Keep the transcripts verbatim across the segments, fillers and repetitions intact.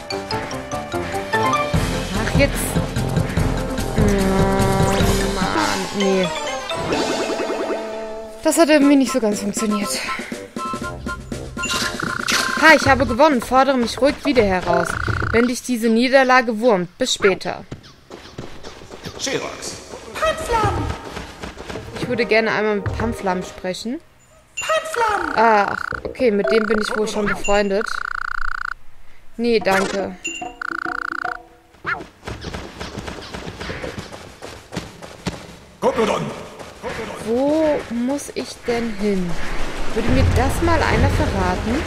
Ach, jetzt... Oh, Mann, nee. Das hat irgendwie nicht so ganz funktioniert. Ha, ich habe gewonnen. Fordere mich ruhig wieder heraus, wenn dich diese Niederlage wurmt. Bis später. Sherox. Panflam. Ich würde gerne einmal mit Panflam sprechen. Panflam. Ach, okay, mit dem bin ich wohl schon befreundet. Nee, danke. Wo muss ich denn hin? Würde mir das mal einer verraten?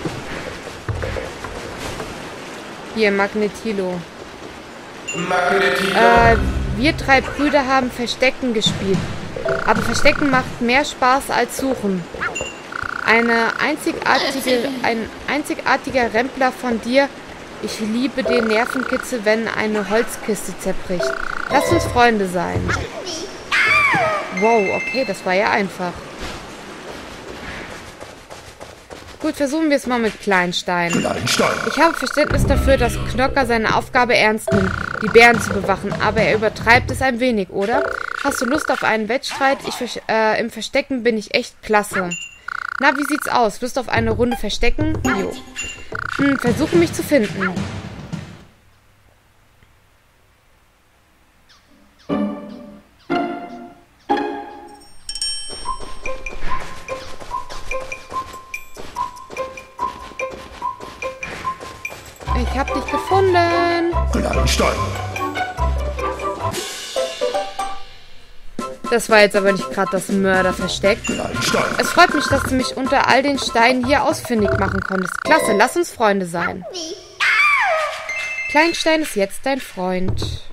Hier, Magnetilo. Magnetilo. Äh, wir drei Brüder haben Verstecken gespielt. Aber Verstecken macht mehr Spaß als Suchen. Eine einzigartige, ein einzigartiger Rempler von dir. Ich liebe den Nervenkitzel, wenn eine Holzkiste zerbricht. Lass uns Freunde sein. Wow, okay, das war ja einfach. Gut, versuchen wir es mal mit Kleinstein. Kleinstein. Ich habe Verständnis dafür, dass Knocker seine Aufgabe ernst nimmt, die Bären zu bewachen, aber er übertreibt es ein wenig, oder? Hast du Lust auf einen Wettstreit? Ich, äh, im Verstecken bin ich echt klasse. Na, wie sieht's aus? Lust auf eine Runde Verstecken? Jo. Hm, versuche mich zu finden. Ich hab dich gefunden. Kleinstein. Das war jetzt aber nicht gerade das Mörderversteck. Kleinstein. Es freut mich, dass du mich unter all den Steinen hier ausfindig machen konntest. Klasse, lass uns Freunde sein. Kleinstein ist jetzt dein Freund.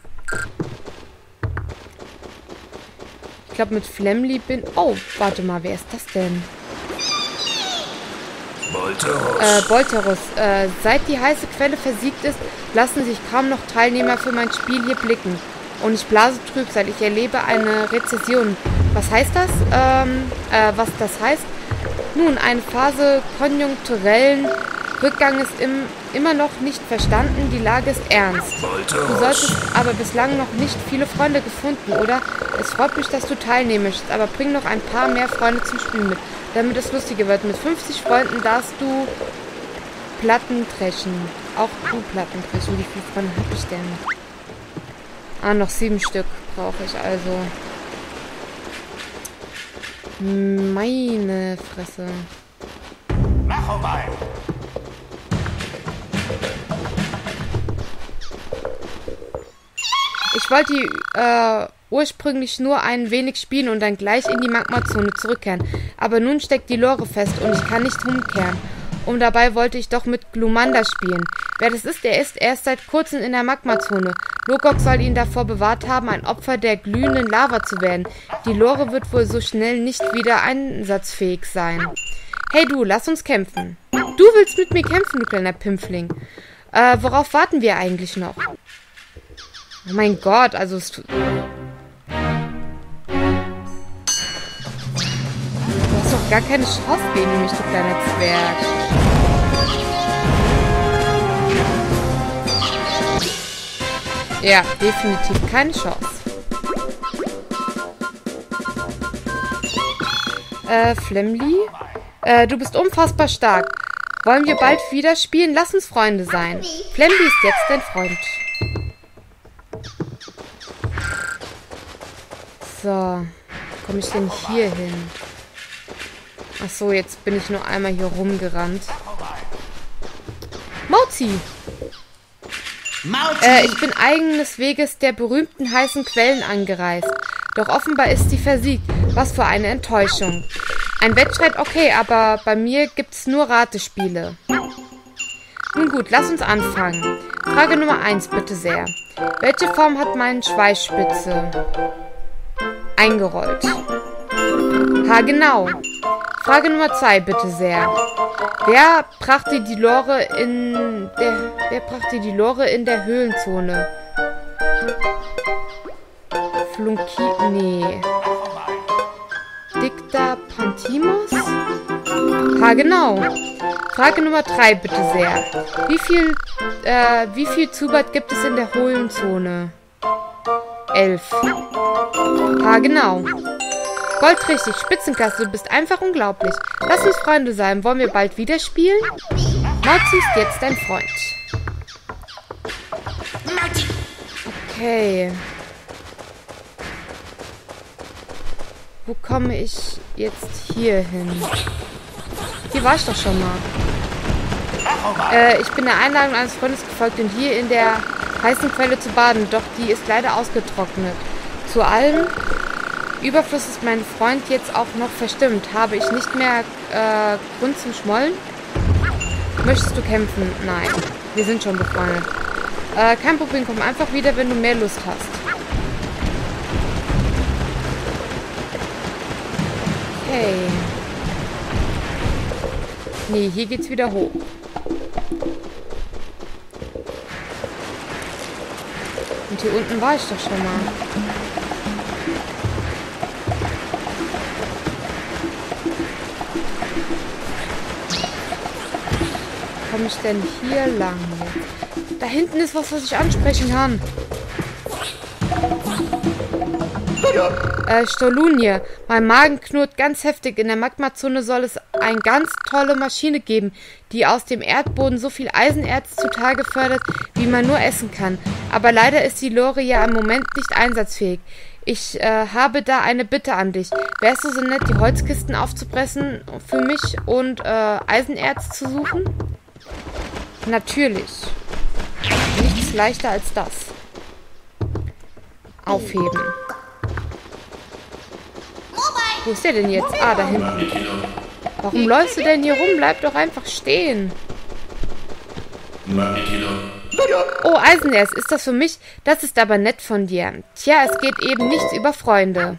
Ich glaube, mit Flemly bin... Oh, warte mal, wer ist das denn? Bolterus. Äh, Bolterus. Äh, seit die heiße Quelle versiegt ist, lassen sich kaum noch Teilnehmer für mein Spiel hier blicken. Und ich blase Trübsal. Ich erlebe eine Rezession. Was heißt das? Ähm, äh, was das heißt? Nun, eine Phase konjunkturellen Rückganges im, immer noch nicht verstanden. Die Lage ist ernst. Bolterus. Du solltest aber bislang noch nicht viele Freunde gefunden, oder? Es freut mich, dass du teilnehmen möchtest, aber bring noch ein paar mehr Freunde zum Spiel mit, damit es lustiger wird. Mit fünfzig Freunden darfst du Platten dreschen. Auch du Platten dreschen. Wie viele Freunde habe ich denn? Ah, noch sieben Stück brauche ich also. Meine Fresse. Mach vorbei. Ich wollte äh, ursprünglich nur ein wenig spielen und dann gleich in die Magmazone zurückkehren. Aber nun steckt die Lore fest und ich kann nicht umkehren. Und dabei wollte ich doch mit Glumanda spielen. Wer das ist, der ist erst seit kurzem in der Magmazone. Logok soll ihn davor bewahrt haben, ein Opfer der glühenden Lava zu werden. Die Lore wird wohl so schnell nicht wieder einsatzfähig sein. Hey du, lass uns kämpfen. Du willst mit mir kämpfen, du kleiner Pimpfling. Äh, worauf warten wir eigentlich noch? Oh mein Gott, also es... Du hast doch gar keine Chance gegen mich, du kleiner Zwerg. Ja, definitiv keine Chance. Äh, Flemly? Äh, du bist unfassbar stark. Wollen wir bald wieder spielen? Lass uns Freunde sein. Flemly ist jetzt dein Freund. So. Wie komme ich denn hier hin? Ach so, jetzt bin ich nur einmal hier rumgerannt. Mauzi! Äh, ich bin eigenes Weges der berühmten heißen Quellen angereist. Doch offenbar ist sie versiegt. Was für eine Enttäuschung. Ein Wettstreit okay, aber bei mir gibt's nur Ratespiele. Nun gut, lass uns anfangen. Frage Nummer eins, bitte sehr. Welche Form hat meine Schweißspitze? Eingerollt. Ha, genau. Frage Nummer zwei, bitte sehr. Wer brachte die Lore in der... Wer brachte die Lore in der Höhlenzone? Flunki... Nee. Dicta Pantimos? Ha, genau. Frage Nummer drei, bitte sehr. Wie viel, äh, wie viel Zubat gibt es in der Höhlenzone? Elf. Ah, genau. Goldrichtig, Spitzenklasse, du bist einfach unglaublich. Lass uns Freunde sein. Wollen wir bald wieder spielen? Mozzi ist jetzt dein Freund. Okay. Wo komme ich jetzt hier hin? Hier war ich doch schon mal. Äh, ich bin der Einladung eines Freundes gefolgt und hier in der heißen Quelle zu baden, doch die ist leider ausgetrocknet. Zu allem Überfluss ist mein Freund jetzt auch noch verstimmt. Habe ich nicht mehr äh, Grund zum Schmollen? Möchtest du kämpfen? Nein. Wir sind schon befreundet. Äh, kein Problem, komm einfach wieder, wenn du mehr Lust hast. Okay. Nee, hier geht's wieder hoch. Und hier unten war ich doch schon mal. Komme ich denn hier lang? Da hinten ist was, was ich ansprechen kann. Äh, Stolunie. Mein Magen knurrt ganz heftig. In der Magmazone soll es eine ganz tolle Maschine geben, die aus dem Erdboden so viel Eisenerz zutage fördert, wie man nur essen kann. Aber leider ist die Lore ja im Moment nicht einsatzfähig. Ich äh, habe da eine Bitte an dich. Wärst du so nett, die Holzkisten aufzupressen für mich und äh, Eisenerz zu suchen? Natürlich. Nichts leichter als das. Aufheben. Wo ist der denn jetzt? Ah, da hinten. Warum läufst du denn hier rum? Bleib doch einfach stehen. Oh, Eisenerz, ist das für mich? Das ist aber nett von dir. Tja, es geht eben nichts über Freunde.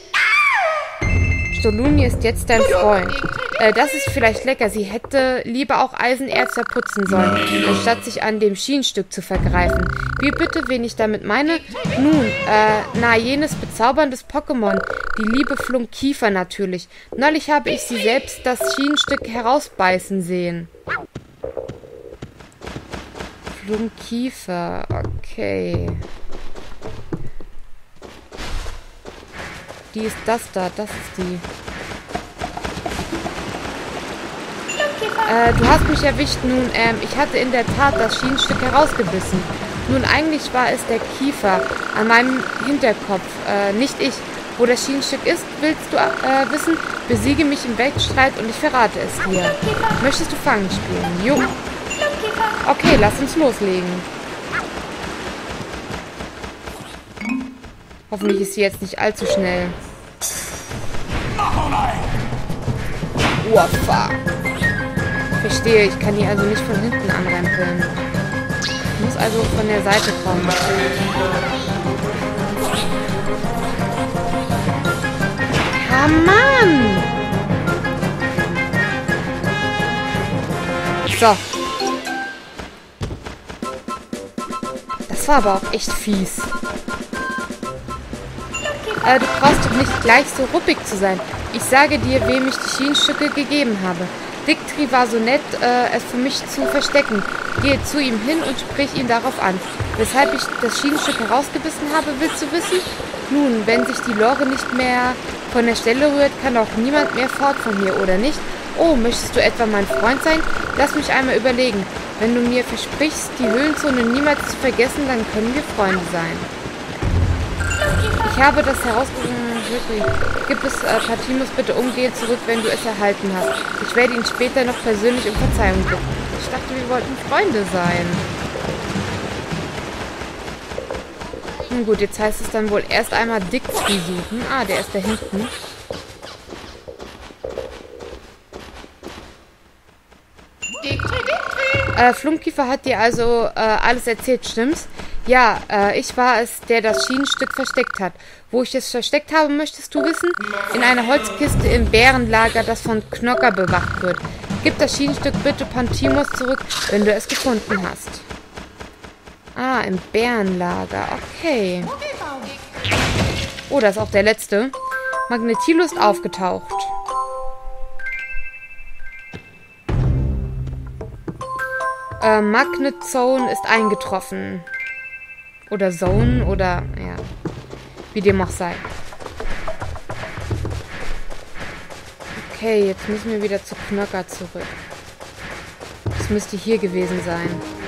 Stolunie ist jetzt dein Freund. Äh, das ist vielleicht lecker. Sie hätte lieber auch Eisenerz verputzen sollen, anstatt sich an dem Schienenstück zu vergreifen. Wie bitte, wen ich damit meine? Nun, äh, na, jenes bezauberndes Pokémon. Die liebe Flunkiefer natürlich. Neulich habe ich sie selbst das Schienenstück herausbeißen sehen. Flunkiefer, okay. Die ist das da, das ist die. Äh, du hast mich erwischt. Nun, ähm, ich hatte in der Tat das Schienenstück herausgebissen. Nun, eigentlich war es der Kiefer an meinem Hinterkopf, äh, nicht ich. Wo das Schienenstück ist, willst du äh, wissen? Besiege mich im Wettstreit und ich verrate es dir. Möchtest du Fangen spielen? Jo. Okay, lass uns loslegen. Hoffentlich ist sie jetzt nicht allzu schnell. Uafa. Verstehe, ich kann die also nicht von hinten anrempeln. Ich muss also von der Seite kommen. Ah, Mann! So. Das war aber auch echt fies. Äh, du brauchst doch nicht gleich so ruppig zu sein. Ich sage dir, wem ich die Schienenstücke gegeben habe. Dicktri war so nett, äh, es für mich zu verstecken. Gehe zu ihm hin und sprich ihn darauf an. Weshalb ich das Schienenstück herausgebissen habe, willst du wissen? Nun, wenn sich die Lore nicht mehr von der Stelle rührt, kann auch niemand mehr fort von hier, oder nicht? Oh, möchtest du etwa mein Freund sein? Lass mich einmal überlegen. Wenn du mir versprichst, die Höhlenzone niemals zu vergessen, dann können wir Freunde sein. Ich habe das herausgefunden. Gib es äh, Patimus bitte umgehend zurück, wenn du es erhalten hast. Ich werde ihn später noch persönlich um Verzeihung bitten. Ich dachte, wir wollten Freunde sein. Nun gut, jetzt heißt es dann wohl erst einmal Dicktri suchen. Ah, der ist da hinten. Äh, Flunkiefer hat dir also äh, alles erzählt, stimmt's? Ja, äh, ich war es, der das Schienenstück versteckt hat. Wo ich es versteckt habe, möchtest du wissen? In einer Holzkiste im Bärenlager, das von Knocker bewacht wird. Gib das Schienenstück bitte Pantimos zurück, wenn du es gefunden hast. Ah, im Bärenlager. Okay. Oh, das ist auch der letzte. Magnetilus aufgetaucht. Äh, Magnet Zone ist eingetroffen. Oder Zone oder, ja, wie dem auch sei. Okay, jetzt müssen wir wieder zu Knocker zurück. Das müsste hier gewesen sein.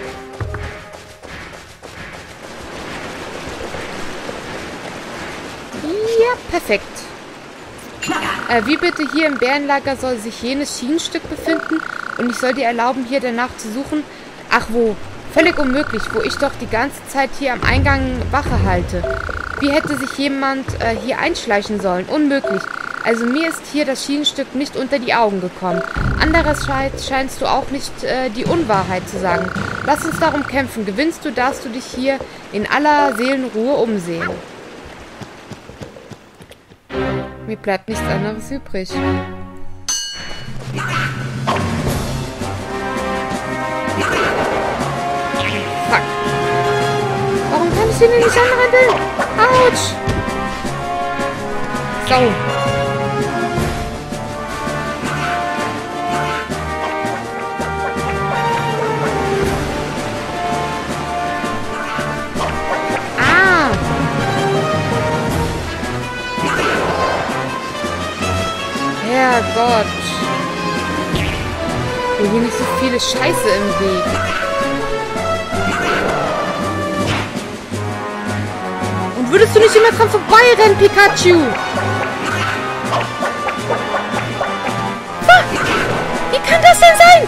Ja, perfekt. Äh, wie bitte hier im Bärenlager soll sich jenes Schienenstück befinden und ich soll dir erlauben, hier danach zu suchen? Ach wo, völlig unmöglich, wo ich doch die ganze Zeit hier am Eingang Wache halte. Wie hätte sich jemand äh, hier einschleichen sollen? Unmöglich. Also mir ist hier das Schienenstück nicht unter die Augen gekommen. Andererseits scheinst du auch nicht äh, die Unwahrheit zu sagen. Lass uns darum kämpfen. Gewinnst du, darfst du dich hier in aller Seelenruhe umsehen. Mir bleibt nichts anderes übrig. Fuck. Warum kann ich den denn nicht anrennen? Autsch! So. Herrgott. Hier nicht so viele Scheiße im Weg. Und würdest du nicht immer dran vorbeirennen, Pikachu? Ah, wie kann das denn sein?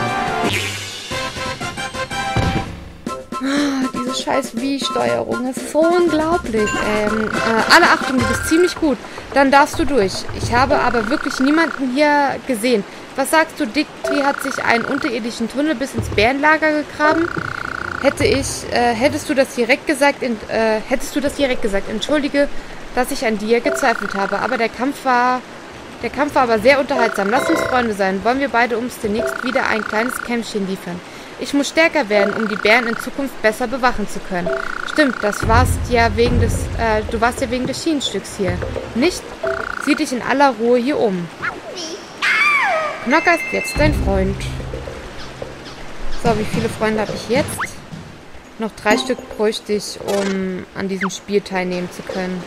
Ah, diese scheiß Wii-Steuerung. Das ist so unglaublich. Ähm, äh, alle Achtung, du bist ziemlich gut. Dann darfst du durch. Ich habe aber wirklich niemanden hier gesehen. Was sagst du, Dicky hat sich einen unterirdischen Tunnel bis ins Bärenlager gegraben? Hätte ich, äh, hättest du das direkt gesagt, in, äh, hättest du das direkt gesagt. Entschuldige, dass ich an dir gezweifelt habe. Aber der Kampf war, der Kampf war aber sehr unterhaltsam. Lass uns Freunde sein. Wollen wir beide uns demnächst wieder ein kleines Kämpfchen liefern? Ich muss stärker werden, um die Bären in Zukunft besser bewachen zu können. Stimmt, das warst ja wegen des, äh, du warst ja wegen des Schienenstücks hier. Nicht? Sieh dich in aller Ruhe hier um. Knocker ist jetzt dein Freund. So, wie viele Freunde habe ich jetzt? Noch drei Stück bräuchte ich, um an diesem Spiel teilnehmen zu können.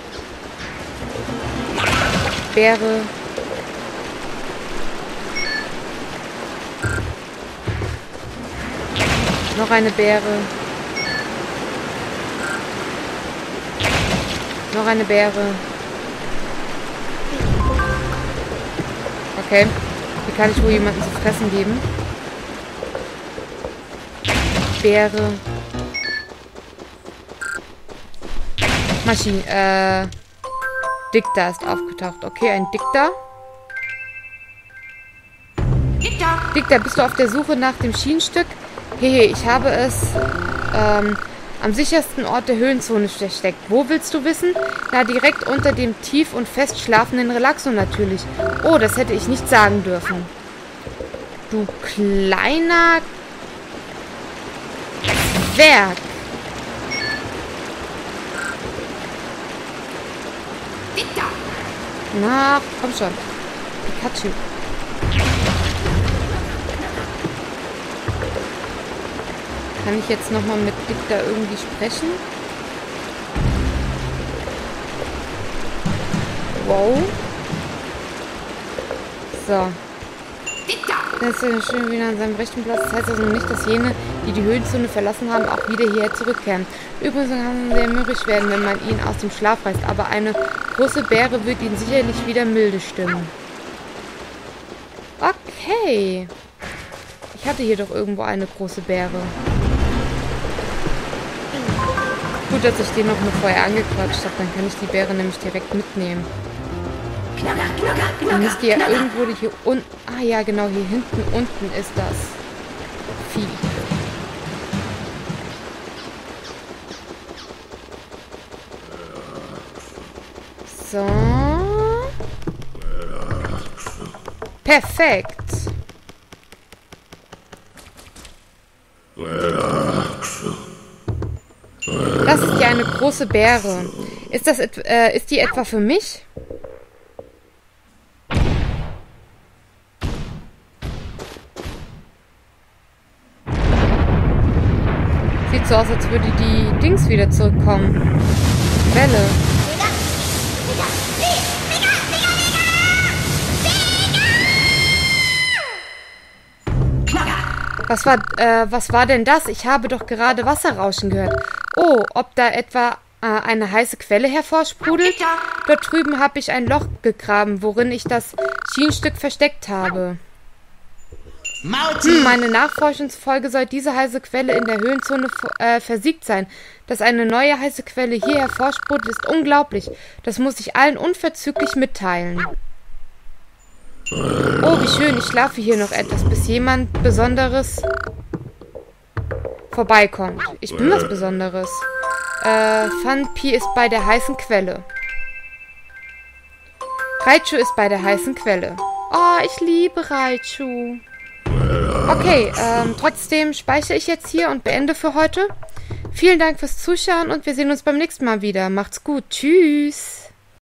Bäre. Noch eine Beere. Noch eine Beere. Okay. Hier kann ich wohl jemanden zu fressen geben. Beere. Maschine. Äh. Dicta ist aufgetaucht. Okay, ein Dicta. Dicta. Dicta, bist du auf der Suche nach dem Schienenstück? Hehe, ich habe es ähm, am sichersten Ort der Höhlenzone versteckt. Wo willst du wissen? Na, direkt unter dem tief und fest schlafenden Relaxo natürlich. Oh, das hätte ich nicht sagen dürfen. Du kleiner Zwerg. Na, komm schon. Pikachu. Kann ich jetzt nochmal mit Dicta irgendwie sprechen? Wow. So. Er ist ja schön wieder an seinem rechten Platz. Das heißt also nicht, dass jene, die die Höhlenzone verlassen haben, auch wieder hierher zurückkehren. Übrigens kann er sehr mürrisch werden, wenn man ihn aus dem Schlaf reißt. Aber eine große Beere wird ihn sicherlich wieder milde stimmen. Okay. Ich hatte hier doch irgendwo eine große Beere. Gut, dass ich den noch mal vorher angequatscht habe. Dann kann ich die Beere nämlich direkt mitnehmen. Dann müsst ihr ja irgendwo hier unten... Ah ja, genau, hier hinten unten ist das Vieh. So. Perfekt. Das ist ja eine große Beere. Ist das et äh, ist die etwa für mich? Sieht so aus, als würde die Dings wieder zurückkommen. Welle. Was war, äh, was war denn das? Ich habe doch gerade Wasserrauschen gehört. Oh, ob da etwa äh, eine heiße Quelle hervorsprudelt? Dort drüben habe ich ein Loch gegraben, worin ich das Schienenstück versteckt habe. Hm, meine Nachforschungsfolge soll diese heiße Quelle in der Höhlenzone äh, versiegt sein. Dass eine neue heiße Quelle hier hervorsprudelt, ist unglaublich. Das muss ich allen unverzüglich mitteilen. Oh, wie schön. Ich schlafe hier noch etwas, bis jemand Besonderes vorbeikommt. Ich bin was Besonderes. Äh, Funpi ist bei der heißen Quelle. Raichu ist bei der heißen Quelle. Oh, ich liebe Raichu. Okay, ähm, trotzdem speichere ich jetzt hier und beende für heute. Vielen Dank fürs Zuschauen und wir sehen uns beim nächsten Mal wieder. Macht's gut. Tschüss.